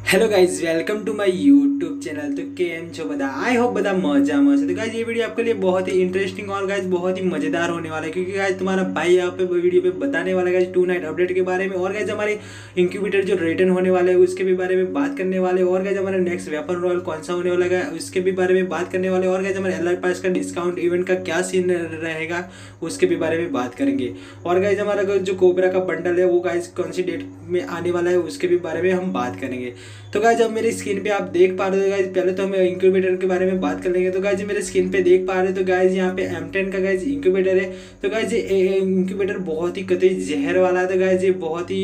Hello guys, welcome to my YouTube channel. तो केम छो बता, आई होप बता मजा मस्त। तो गाइज ये वीडियो आपके लिए बहुत ही इंटरेस्टिंग और गाइज बहुत ही मजेदार होने वाला है, क्योंकि गाइज तुम्हारा भाई यहाँ पे वीडियो पे बताने वाला है गाइज 2 नाइट अपडेट के बारे में, और गाइज हमारे इंक्यूबेटर जो रिटर्न होने वाले हैं उसके भी बारे में बात करने वाले, और गाइज हमारा नेक्स्ट वेपन रॉयल कौन सा होने वाला है उसके भी बारे में बात करने वाले, और गाइज हमारे एलआर पास का डिस्काउंट इवेंट का क्या सीन रहेगा उसके भी बारे में बात करेंगे। और गाइज हमारा जो कोबरा का बंडल है वो गाइज कौन सी डेट में आने वाला है उसके भी बारे में हम बात करेंगे। तो गाइज अब मेरी स्क्रीन पे आप देख पा रहे हो गाइज, पहले तो हम इंक्यूबेटर के बारे में बात कर लेंगे। तो गाइज मेरे स्क्रीन पे देख पा रहे हो तो गाइज यहाँ पे M10 का गाइज इंक्यूबेटर है। तो गाइज ये इंक्यूबेटर बहुत ही कतई जहर वाला है। तो गाइज ये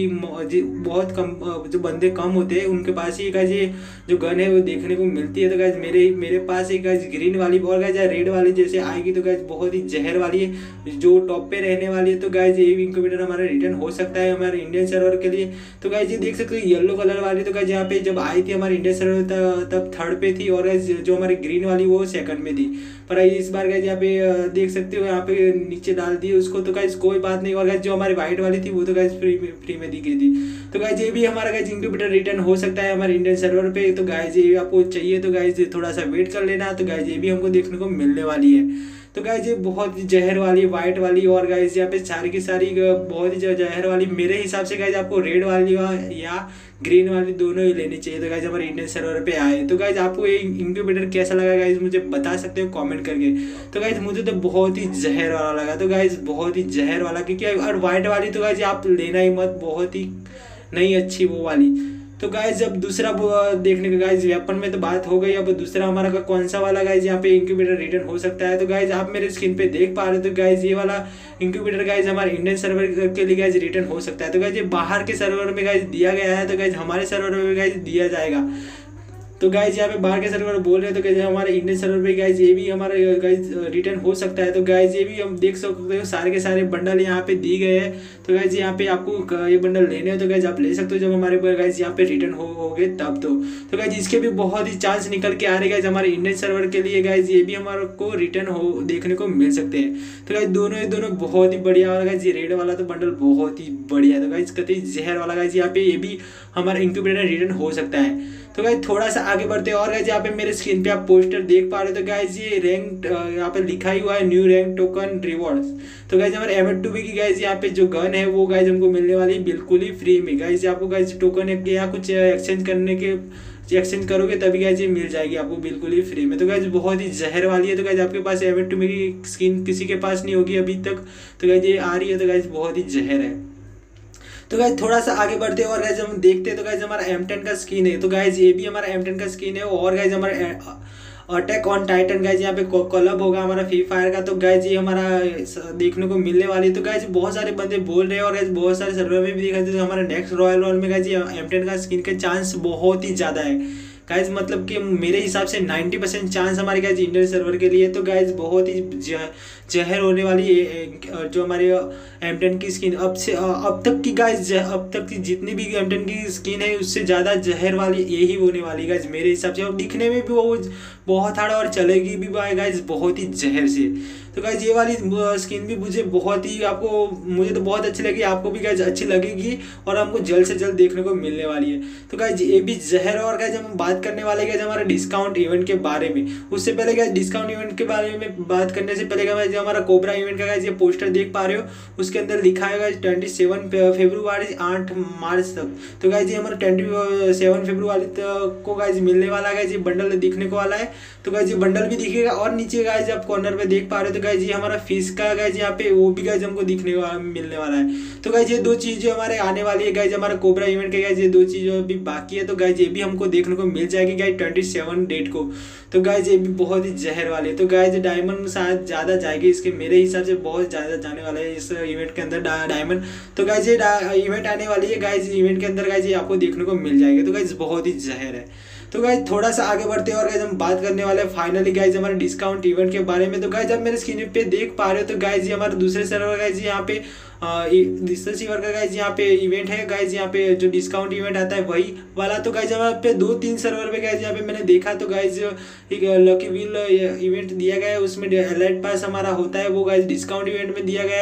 बहुत कम जो बंदे कम होते हैं उनके पास ही गाइज ये जो गन है वो देखने को मिलती है। तो गाइज मेरे पास एक गाइज ग्रीन वाली और गाइज रेड वाली जैसे आएगी तो गाइज बहुत ही जहर वाली है जो टॉप पे रहने वाली है। तो गाइज ये इंक्यूबेटर हमारा रिटर्न हो सकता है हमारे इंडियन सर्वर के लिए। तो गाइज ये देख सकते हो येलो कलर वाली, तो गाइज यहाँ पे जब आई थी हमारे इंडियन सर्वर तब थर्ड पे थी, और जो हमारी ग्रीन वाली वो सेकंड में थी। पर इस बार गाइज यहाँ पे देख सकते हो यहाँ पे नीचे डाल दिए उसको। तो गाइज कोई बात नहीं, और गाइज जो हमारी व्हाइट वाली थी वो तो गाइज फ्री में दी गई थी। तो गाइज ये भी हमारा गाइज इंक्यूबेटर रिटर्न हो सकता है हमारे इंडियन सर्वर पे। तो गाइज ये आपको चाहिए तो गाइज थोड़ा सा वेट कर लेना। तो गाइज ये भी हमको देखने को मिलने वाली है। तो गाइज ये बहुत जहर वाली व्हाइट वाली, और गाइज यहाँ पे सारी की सारी बहुत ही जहर वाली, मेरे हिसाब से गाइज आपको रेड वाली या ग्रीन वाली दोनों ही लेनी चाहिए। तो गाइज हमारे इंडियन सर्वर पे आए। तो गाइज आपको ये इंक्यूबेटर कैसा लगा गाइज मुझे बता सकते हो कमेंट करके। तो गाइज मुझे तो बहुत ही जहर वाला लगा। तो गाइज बहुत ही जहर वाला, क्योंकि और व्हाइट वाली तो गाइज आप लेना ही मत, बहुत ही नहीं अच्छी वो वाली। तो गाइज जब दूसरा देखने का गाइज वेपन में तो बात हो गई, अब दूसरा हमारा का कौन सा वाला गाइज यहाँ पे इंक्यूबेटर रिटर्न हो सकता है। तो गाइज आप मेरे स्क्रीन पे देख पा रहे हो तो गाइज ये वाला इंक्यूबेटर गाइज हमारे इंडियन सर्वर के लिए गाइज रिटर्न हो सकता है। तो गाइज ये बाहर के सर्वर में गाइज दिया गया है, तो गाइज हमारे सर्वर में गाइज दिया जाएगा। तो गाइज यहाँ पे बाहर के सर्वर बोल रहे हैं तो गाइज हमारे इंडियन सर्वर पे गाइज ये भी हमारा गाइज रिटर्न हो सकता है। तो गाइज ये भी हम देख सकते हो सारे के सारे बंडल यहाँ पे दिए गए हैं। तो गाइज यहाँ पे आपको ये बंडल लेने हो तो गाइज आप ले सकते हो जब हमारे गाइज यहाँ पे रिटर्न हो गए तब। तो गाइज इसके भी बहुत ही चांस निकल के आ रहे गाइज हमारे इंडियन सर्वर के लिए। गाइज ये भी हमारे को रिटर्न हो देखने को मिल सकते हैं। तो गाइज दोनों बहुत ही बढ़िया वाला गाइज, ये रेड वाला तो बंडल बहुत ही बढ़िया है। तो गाइज कतई जहर वाला गाइज यहाँ पे ये भी हमारा इंक्यूबेटर रिटर्न हो सकता है। तो गाइज थोड़ा सा आगे बढ़ते हैं, और गाइज यहाँ पे मेरे स्क्रीन पे आप पोस्टर देख पा रहे हो। तो गाइज ये रैंक यहाँ पे लिखा ही हुआ है न्यू रैंक टोकन रिवॉर्ड्स। तो गाइज हमारे M2B की गाइज यहाँ पे जो गन है वो गाइज हमको मिलने वाली है बिल्कुल ही फ्री में। गाइज आपको गाइज टोकन या कुछ एक्सचेंज करोगे तभी गाइज ये मिल जाएगी आपको बिल्कुल ही फ्री में। तो गाइज बहुत ही जहर वाली है। तो गाइज आपके पास M2B की स्किन किसी के पास नहीं होगी अभी तक। तो गाइज ये आ रही है, तो गाइज बहुत ही जहर है। तो गाइज थोड़ा सा आगे बढ़ते हैं, और गाइज हम देखते हैं तो गाइज हमारा M10 का स्किन है। तो गाइज ये भी हमारा M10 का स्किन है, और गाइज हमारा अटैक ऑन टाइटन गाइज यहाँ पे कोलैब होगा हमारा फ्री फायर का। तो गाइज ये हमारा देखने को मिलने वाली है। तो गाइज बहुत सारे बंदे बोल रहे हैं, और गाइज बहुत सारे सर्वर में भी देखा जाए तो हमारा नेक्स्ट रॉयल में गाइज ये M10 का स्किन के चांस बहुत ही ज़्यादा है गाइज। मतलब कि मेरे हिसाब से 90% चांस हमारे गाइज इंडियन सर्वर के लिए। तो गाइज बहुत ही जहर होने वाली जो हमारे M10 की स्किन अब तक की गाइज, अब तक की जितनी भी M10 की स्किन है उससे ज़्यादा जहर वाली यही होने वाली गाइज मेरे हिसाब से। और दिखने में भी वो बहुत हार्ड और चलेगी भी गाइज बहुत ही जहर से। तो गाइज ये वाली स्किन भी मुझे मुझे तो बहुत अच्छी लगी, आपको भी गाइज अच्छी लगेगी, और हमको जल्द से जल्द देखने को मिलने वाली है। तो गाइज ये भी जहर। और गाइज हम बात करने वाले गाइज हमारे डिस्काउंट इवेंट के बारे में। उससे पहले गाइज डिस्काउंट इवेंट के बारे में बात करने से पहले गाइज हमारा कोबरा इवेंट का गाइज ये पोस्टर देख पा रहे हो, उसके अंदर लिखा है गाइज 27 फरवरी 8 मार्च तक। तो गाइज ये हमारा 27 फरवरी तक को गाइज मिलने वाला है। गाइज ये बंडल दिखने को वाला है। तो गाइज ये बंडल भी दिखेगा, और नीचे गाइज आप कॉर्नर पे देख पा रहे हो तो गाइज ये हमारा फिश का गाइज यहाँ पे वो भी गाइज हमको दिखने मिलने वाला है। तो गाइज ये दो चीजें हमारे आने वाली है गाइज हमारा कोबरा इवेंट के। गाइज ये दो चीजें अभी बाकी है, तो गाइज ये भी हमको देखने को मिल जाएगी गाइज 27 डेट को। तो गाइज ये भी बहुत ही जहर वाली है। तो गाइज डायमंड शायद ज़्यादा जाएगी इसके, मेरे हिसाब से बहुत ज़्यादा जाने वाला है इस इवेंट के अंदर डायमंड। तो गाइज ये इवेंट आने वाली है गाइज, इवेंट के अंदर गाइज ये आपको देखने को मिल जाएगा। तो गाइज बहुत ही जहर है। तो गाइज थोड़ा सा आगे बढ़ते हैं, और गाइज हम बात करने वाले हैं फाइनली गाइज हमारे डिस्काउंट इवेंट के बारे में। तो गाइज आप मेरे स्क्रीन पे देख पा रहे हो तो गाइज ये हमारे दूसरे सर्वर गाइज यहाँ पे दूसरे सर्वर का गाइज यहाँ पे इवेंट है गाइज, यहाँ पे जो डिस्काउंट इवेंट आता है वही वाला। तो गाइज यहाँ पे 2-3 सर्वर पे गाइज यहाँ पे मैंने देखा तो गाइज एक लकी व्हील इवेंट दिया गया है, उसमें एलाइट पास हमारा होता है वो गाइज डिस्काउंट इवेंट में दिया गया है।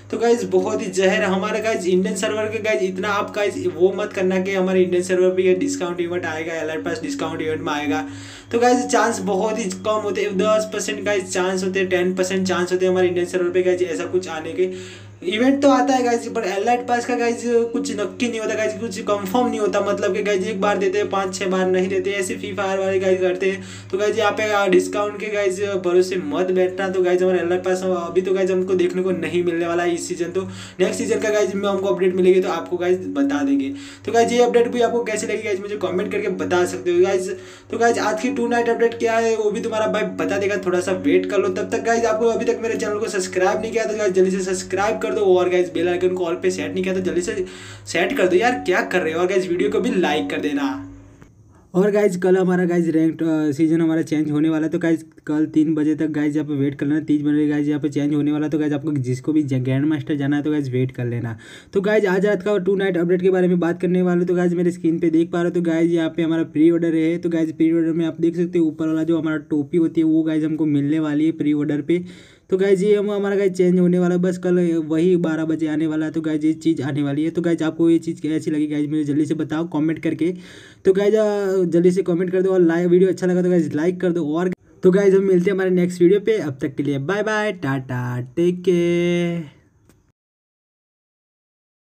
तो गाइज बहुत ही जहर हमारे गाइज इंडियन सर्वर के गाइज इतना आप गाइज वो मत करना कि हमारे इंडियन सर्वर पे ये डिस्काउंट इवेंट आएगा, एलर्ट पास डिस्काउंट इवेंट में आएगा। तो गाइज चांस बहुत ही कम होते हैं, 10% गाइज चांस होते हैं, 10% चांस होते हैं हमारे इंडियन सर्वर पे गाइज ऐसा कुछ आने के। इवेंट तो आता है गाइज, पर एलाइट पास का गाइज कुछ नक्की नहीं होता गाइज, कुछ कंफर्म नहीं होता। मतलब कि गाइज एक बार देते हैं, 5-6 बार नहीं देते, ऐसे फ्री फायर वाले गाइज करते हैं। तो गाइज यहाँ पे डिस्काउंट के गाइज भरोसे मत बैठना। तो गाइज हमारे एलाइट पास अभी तो गाइज हमको देखने को नहीं मिलने वाला है इस सीजन। तो नेक्स्ट सीजन का गाइज में हमको अपडेट मिलेगी तो आपको गाइज बता देंगे। तो गाइज ये अपडेट भी आपको कैसे लगी गाइज मुझे कमेंट करके बता सकते हो गाइज। तो गाइज आज की 2 नाइट अपडेट क्या है वो भी तुम्हारा भाई बता देगा, थोड़ा सा वेट कर लो। तब तक गाइज आपको अभी तक मेरे चैनल को सब्सक्राइब नहीं किया तो गाइज जल्दी से सब्सक्राइब कर दो, और गाइज बेल आइकन को ऑल पे सेट नहीं किया तो जल्दी से सेट कर दो यार, क्या कर रहे हो। और गाइज वीडियो को भी लाइक कर देना। और गाइज कल हमारा गाइज रैंक सीजन हमारा चेंज होने वाला है। तो गाइज कल 3 बजे तक गाइज यहाँ पे वेट कर लेना, 3 बजे गाइज यहाँ पे चेंज होने वाला है। तो गाइज आपको जिसको भी ग्रैंड मास्टर जाना है तो गाइज वेट कर लेना। तो गाइज आज रात का 2 नाइट अपडेट के बारे में बात करने वाले। तो गाइज मेरे स्क्रीन पे देख पा रहे हो, तो गाइज यहाँ पे हमारा प्री ऑर्डर है। तो गाइज प्री ऑर्डर में आप देख सकते हो ऊपर वाला जो हमारा टोपी होती है वो गाइज हमको मिलने वाली है प्री ऑर्डर पे। तो गाइज ये हमारा गाइज चेंज होने वाला है, बस कल वही 12 बजे आने वाला है। तो गाइज ये चीज़ आने वाली है। तो गाइज आपको ये चीज़ कैसी लगी गाइज मुझे जल्दी से बताओ कमेंट करके। तो गाइज जल्दी से कमेंट कर दो, और वीडियो अच्छा लगा तो गाइज लाइक कर दो। और तो गाइज हम मिलते हैं हमारे नेक्स्ट वीडियो पे, अब तक के लिए bye bye, tata, take care.